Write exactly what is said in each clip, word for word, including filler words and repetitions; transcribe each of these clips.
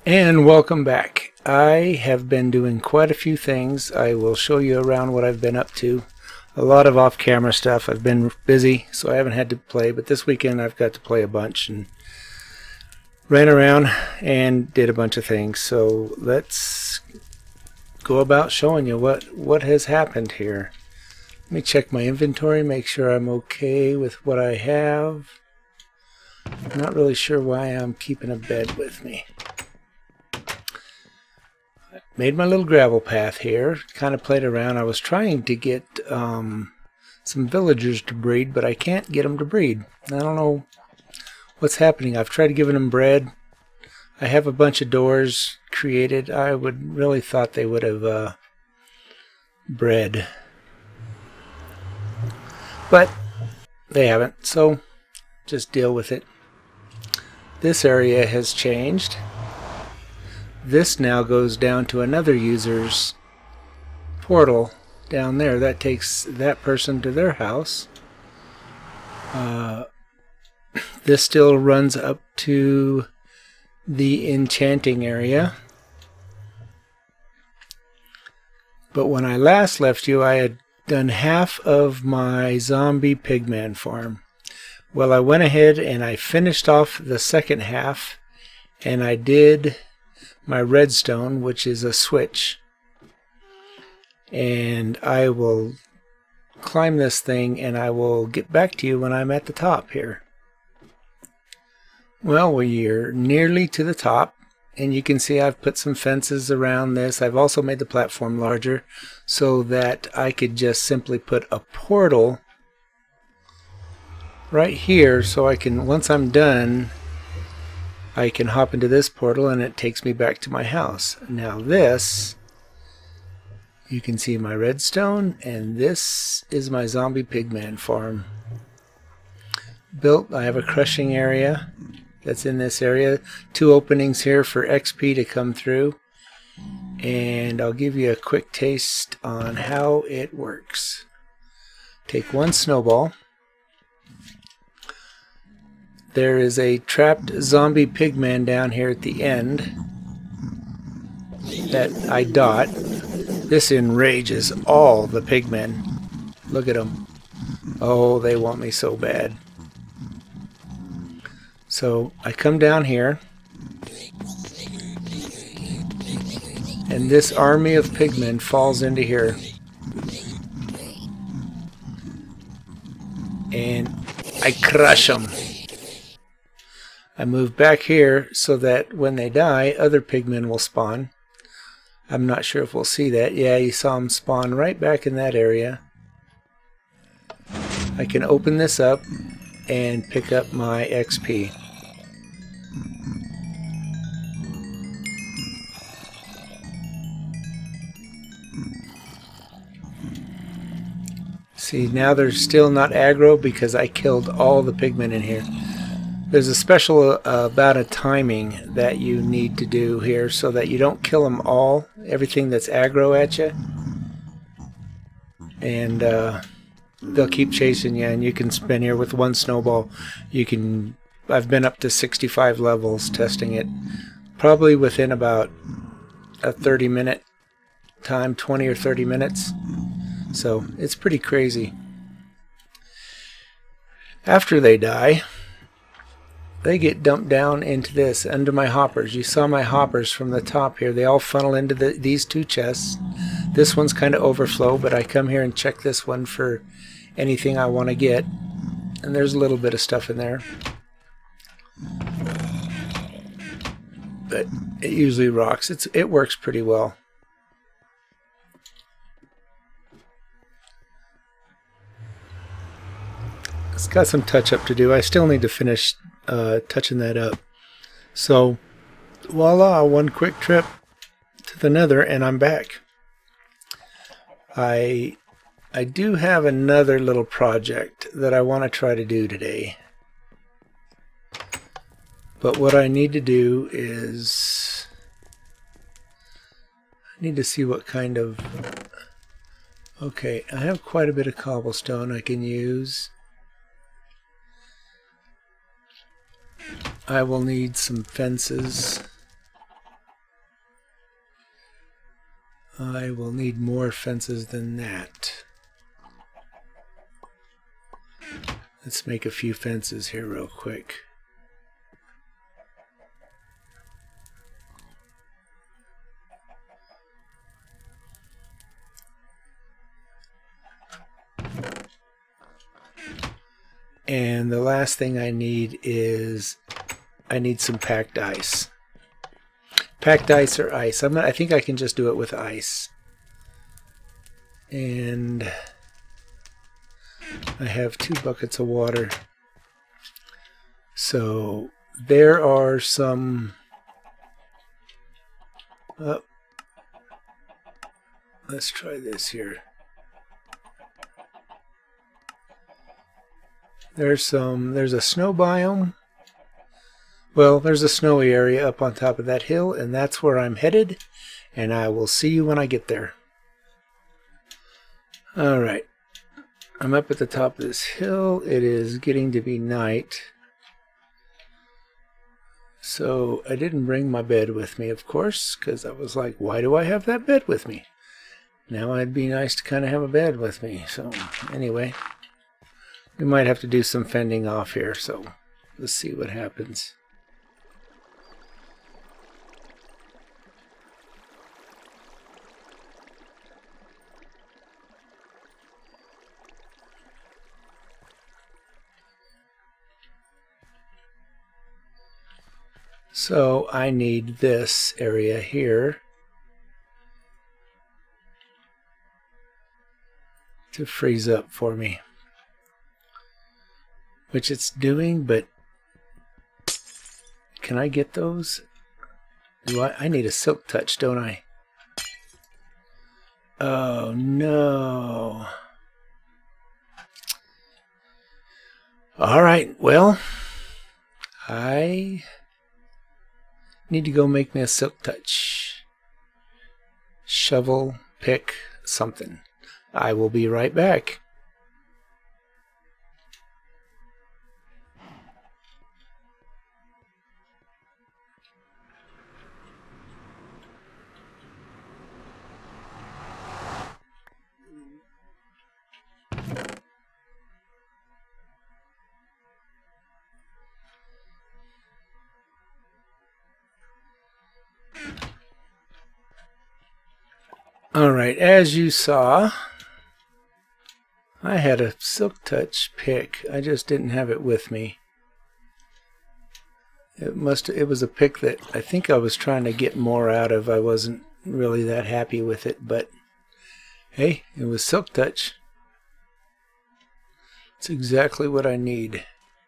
And welcome back. I have been doing quite a few things. I will show you around what I've been up to. A lot of off-camera stuff. I've been busy, so I haven't had to play, but this weekend I've got to play a bunch and ran around and did a bunch of things. So let's go about showing you what, what has happened here. Let me check my inventory, make sure I'm okay with what I have. I'm not really sure why I'm keeping a bed with me. Made my little gravel path here, kind of played around. I was trying to get um, some villagers to breed, but I can't get them to breed. I don't know what's happening. I've tried giving them bread. I have a bunch of doors created. I would really thought they would have uh, bred, but they haven't, so just deal with it. This area has changed. This now goes down to another user's portal down there. That takes that person to their house. Uh, this still runs up to the enchanting area. But when I last left you, I had done half of my zombie pigman farm. Well, I went ahead and I finished off the second half, and I did my redstone, which is a switch, and I will climb this thing and I will get back to you when I'm at the top here. Well, we're nearly to the top, and you can see I've put some fences around this. I've also made the platform larger so that I could just simply put a portal right here, so I can, once I'm done, I can hop into this portal and it takes me back to my house. Now this, you can see my redstone, and this is my zombie pigman farm. Built, I have a crushing area that's in this area. Two openings here for X P to come through. And I'll give you a quick taste on how it works. Take one snowball. There is a trapped zombie pigman down here at the end that I dot. This enrages all the pigmen. Look at them. Oh, they want me so bad. So I come down here, and this army of pigmen falls into here. And I crush them. I move back here so that when they die, other pigmen will spawn. I'm not sure if we'll see that. Yeah, you saw them spawn right back in that area. I can open this up and pick up my X P. See, now they're still not aggro because I killed all the pigmen in here. There's a special uh, about a timing that you need to do here so that you don't kill them all, everything that's aggro at you. And uh, they'll keep chasing you, and you can spin here with one snowball. You can, I've been up to sixty-five levels testing it, probably within about a thirty minute time, twenty or thirty minutes. So it's pretty crazy. After they die, they get dumped down into this, under my hoppers. You saw my hoppers from the top here. They all funnel into the, these two chests. This one's kind of overflow, but I come here and check this one for anything I want to get. And there's a little bit of stuff in there. But it usually rocks. It's, it works pretty well. It's got some touch-up to do. I still need to finish Uh, touching that up. So voila, one quick trip to the nether and I'm back. I I do have another little project that I want to try to do today, but what I need to do is I need to see what kind of, okay, I have quite a bit of cobblestone I can use. I will need some fences. I will need more fences than that. Let's make a few fences here real quick. And the last thing I need is I need some packed ice. Packed ice or ice. I'm not, I think I can just do it with ice. And I have two buckets of water. So there are some... Oh, let's try this here. There's some, there's a snow biome. Well, there's a snowy area up on top of that hill, and that's where I'm headed, and I will see you when I get there. Alright, I'm up at the top of this hill. It is getting to be night. So I didn't bring my bed with me, of course, because I was like, why do I have that bed with me? Now it'd be nice to kind of have a bed with me. So anyway, we might have to do some fending off here, so let's see what happens. So I need this area here to freeze up for me, which it's doing, but can I get those? Do I? I need a silk touch, don't I? Oh no. All right, well, I need to go make me a silk touch. Shovel, pick, something. I will be right back. Alright, as you saw, I had a silk touch pick. I just didn't have it with me. It must it was a pick that I think I was trying to get more out of. I wasn't really that happy with it, but hey, it was silk touch. It's exactly what I need.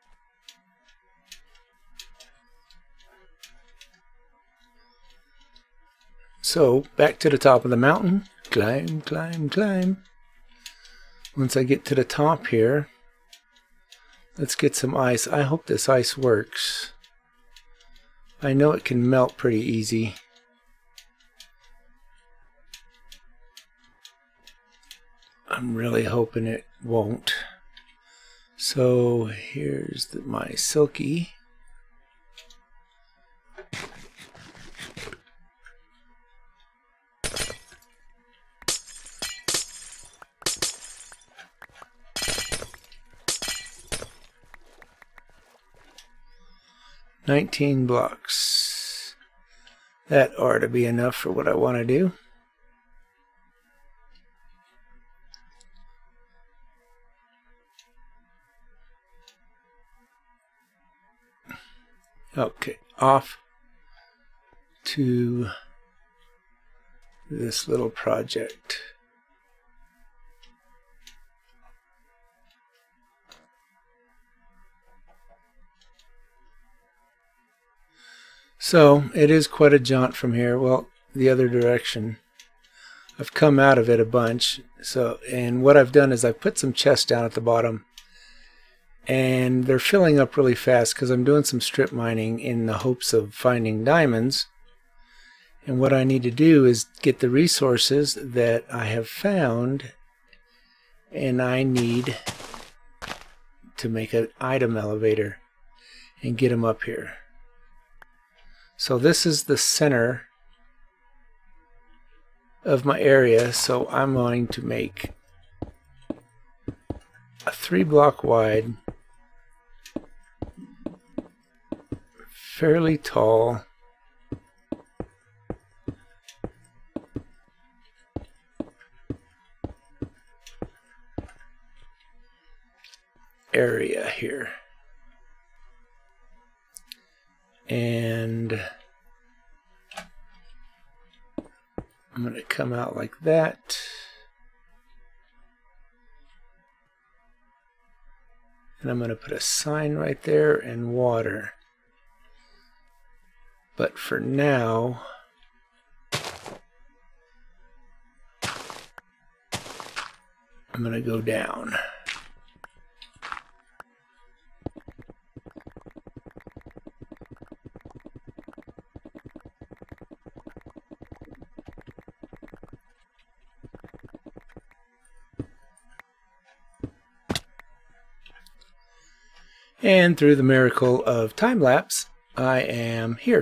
So, back to the top of the mountain. Climb, climb, climb. Once I get to the top here, let's get some ice. I hope this ice works. I know it can melt pretty easy. I'm really hoping it won't. So, here's the, my silky. nineteen blocks. That ought to be enough for what I want to do. Okay, off to this little project. So it is quite a jaunt from here. Well, the other direction. I've come out of it a bunch. So, and what I've done is I've put some chests down at the bottom, and they're filling up really fast because I'm doing some strip mining in the hopes of finding diamonds. And what I need to do is get the resources that I have found, and I need to make an item elevator and get them up here. So this is the center of my area, so I'm going to make a three block wide, fairly tall area here. And I'm going to come out like that. And I'm going to put a sign right there and water. But for now, I'm going to go down. And through the miracle of time-lapse, I am here.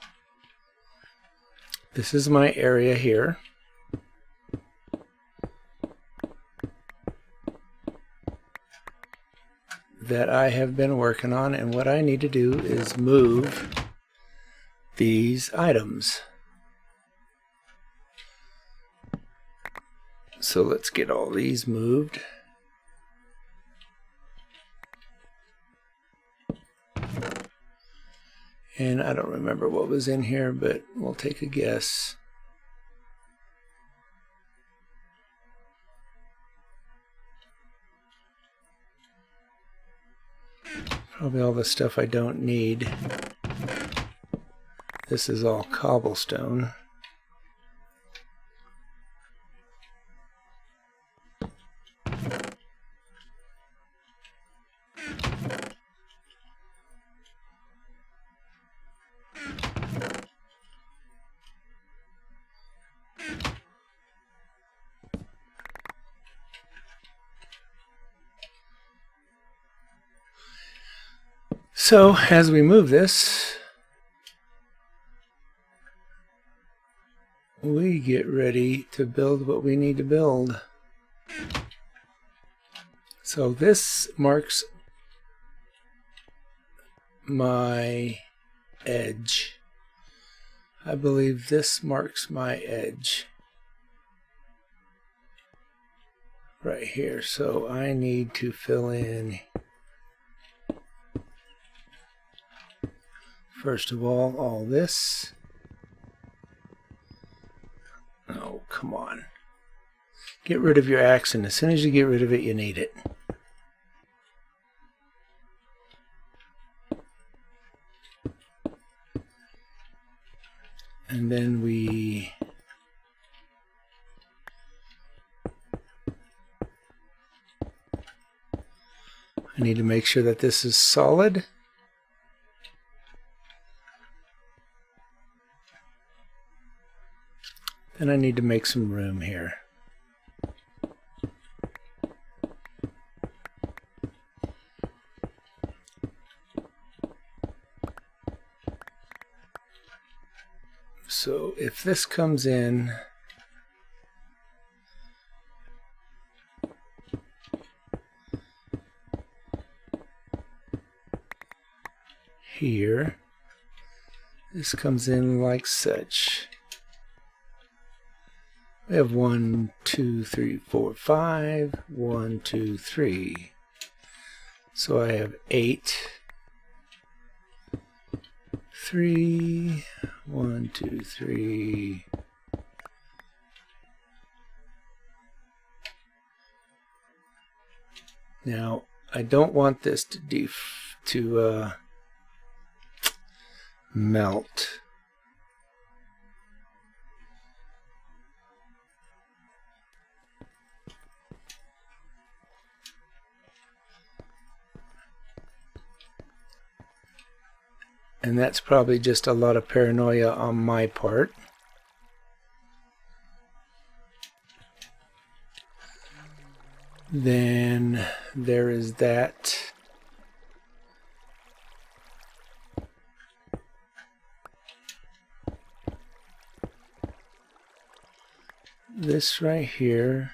This is my area here. That I have been working on, and what I need to do is move these items. So let's get all these moved. And I don't remember what was in here, but we'll take a guess. Probably all the stuff I don't need. This is all cobblestone. So as we move this, we get ready to build what we need to build. So this marks my edge. I believe this marks my edge right here. So I need to fill in, first of all, all this. Oh, come on. Get rid of your axe, and as soon as you get rid of it, you need it. And then we I need to make sure that this is solid. Then I need to make some room here. So if this comes in here, this comes in like such. We have one, two, three, four, five, one, two, three. So I have eight, three, one, two, three. Now I don't want this to def to uh, melt. And that's probably just a lot of paranoia on my part. Then there is that. this right here.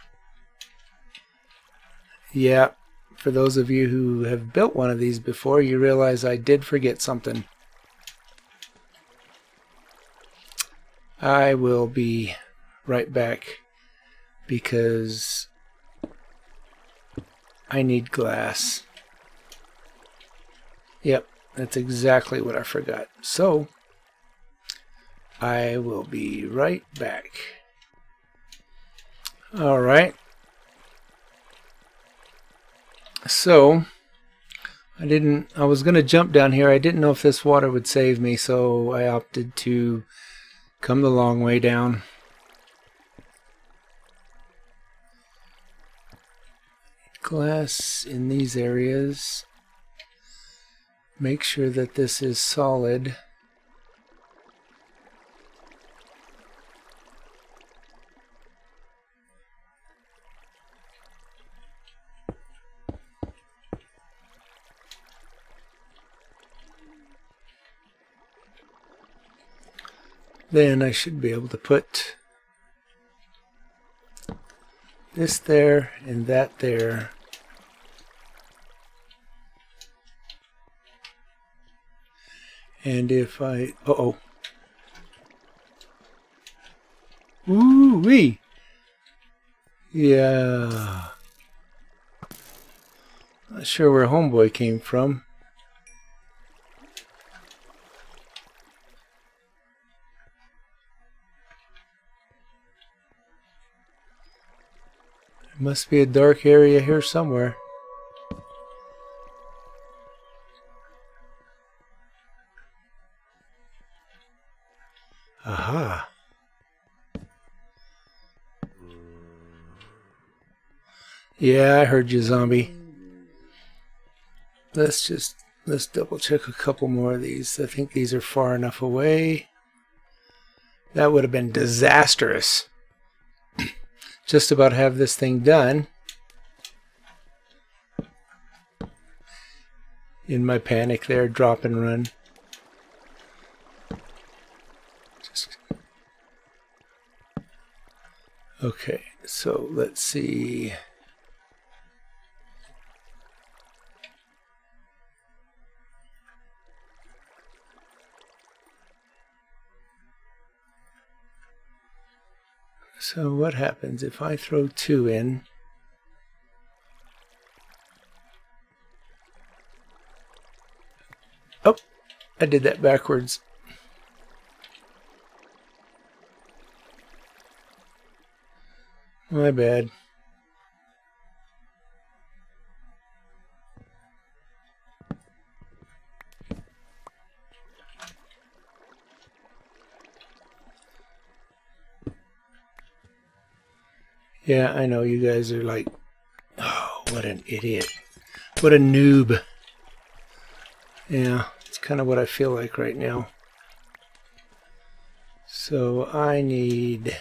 Yeah, for those of you who have built one of these before, you realize I did forget something. I will be right back because I need glass. Yep, that's exactly what I forgot. So, I will be right back. Alright. So, I didn't, I was going to jump down here. I didn't know if this water would save me, so I opted to come the long way down. Glass in these areas. Make sure that this is solid. Then I should be able to put this there and that there. And if I, uh-oh. Ooh-wee! Yeah. Not sure where Homeboy came from. There must be a dark area here somewhere. Aha. Yeah, I heard you, zombie. Let's just, let's double check a couple more of these. I think these are far enough away. That would have been disastrous. Just about have this thing done. In my panic there, drop and run. Just... Okay, so let's see. So what happens if I throw two in? Oh, I did that backwards. My bad. Yeah, I know you guys are like, oh, what an idiot. What a noob. Yeah, it's kind of what I feel like right now. So I need...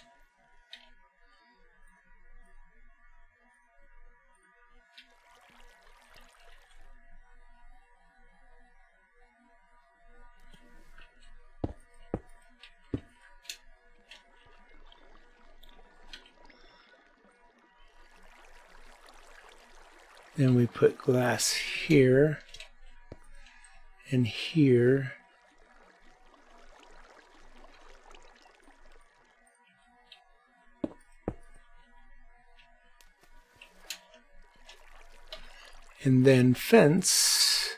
Then we put glass here and here. And then fence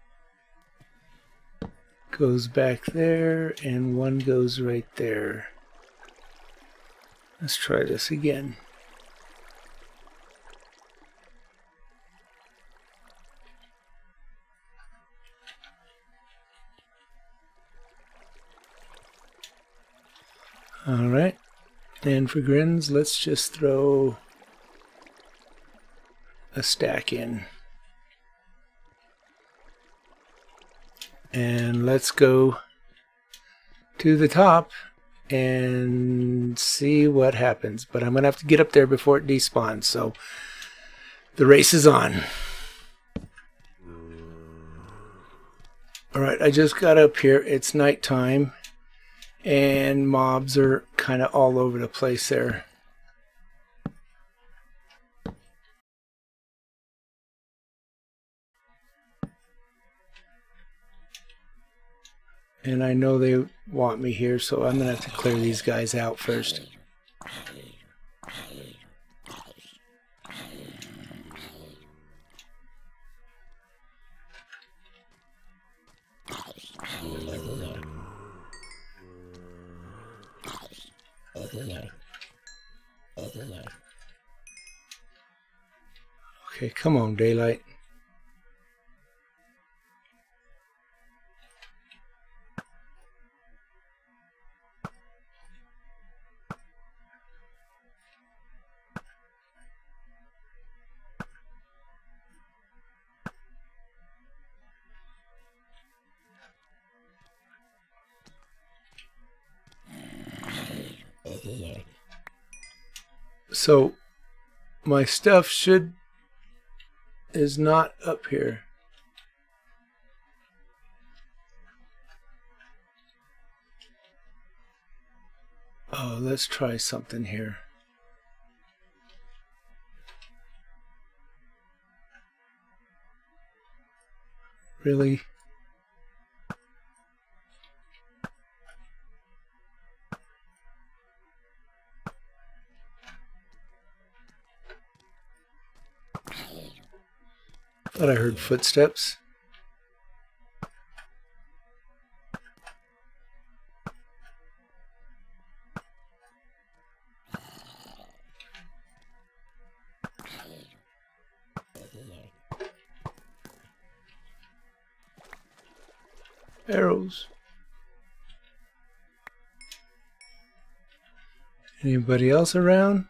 goes back there and one goes right there. Let's try this again. Alright, and for grins, let's just throw a stack in. And let's go to the top and see what happens. But I'm going to have to get up there before it despawns, so the race is on. Alright, I just got up here. It's nighttime. and mobs are kind of all over the place there. And I know they want me here, so I'm going to have to clear these guys out first. Okay, come on, daylight. So my stuff should is not up here. Oh, let's try something here. Really? Thought I heard footsteps. Arrows. Anybody else around?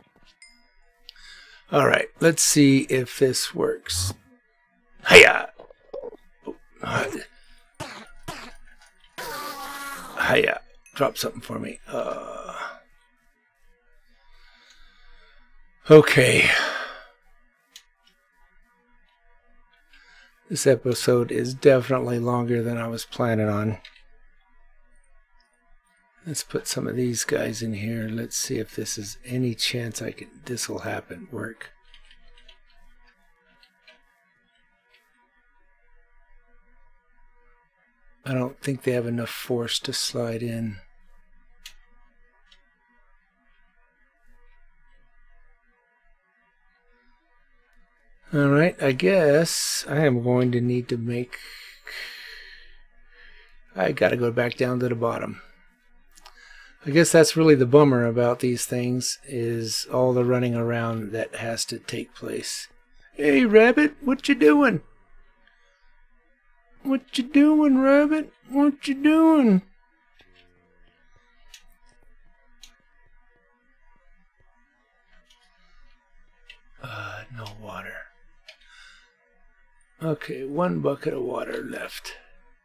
All right, let's see if this works. Hiya! Oh, uh, hiya! Drop something for me. Uh, okay. This episode is definitely longer than I was planning on. Let's put some of these guys in here. Let's see if this is any chance I can. This will happen. Work. I don't think they have enough force to slide in. Alright, I guess I am going to need to make... I gotta go back down to the bottom. I guess that's really the bummer about these things, is all the running around that has to take place. Hey, Rabbit, what you doing? What you doing, Rabbit? What you doing? Uh, no water. Okay, one bucket of water left.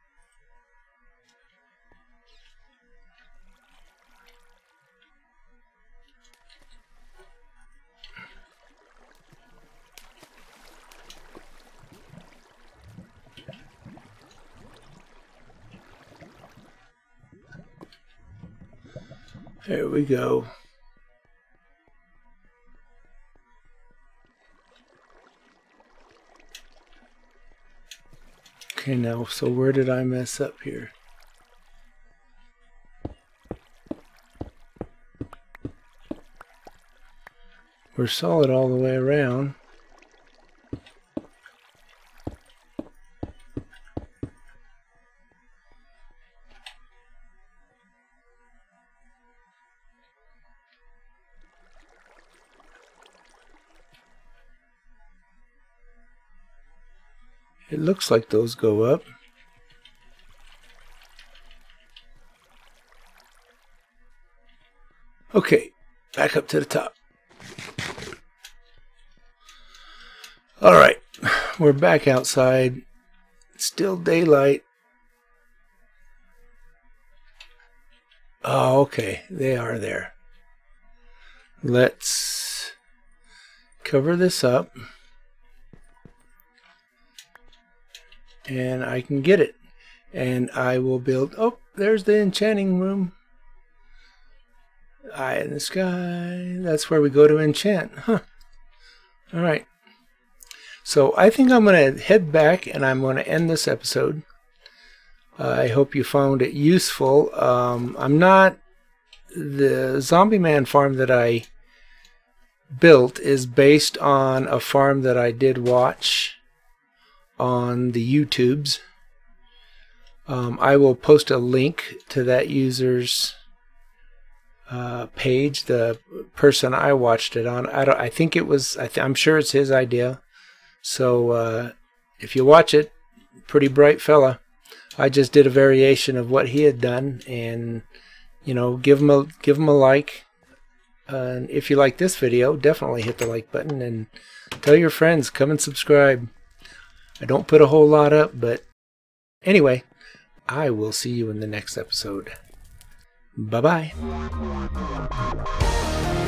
There we go. Okay, now, so where did I mess up here? We're solid all the way around. It looks like those go up. Okay, back up to the top. All right, we're back outside. It's still daylight. Oh, okay, they are there. Let's cover this up. And I can get it. And I will build... Oh, there's the enchanting room. Eye in the sky. That's where we go to enchant. Huh. Alright. So I think I'm going to head back and I'm going to end this episode. Uh, I hope you found it useful. Um, I'm not... The Zombie Man farm that I built is based on a farm that I did watch on the YouTubes. Um, I will post a link to that user's uh, page, the person I watched it on. I don't. I think it was. I th I'm sure it's his idea. So uh, if you watch it, pretty bright fella. I just did a variation of what he had done, and you know, give him a give him a like. Uh, and if you like this video, definitely hit the like button and tell your friends. Come and subscribe. I don't put a whole lot up, but anyway, I will see you in the next episode. Bye-bye.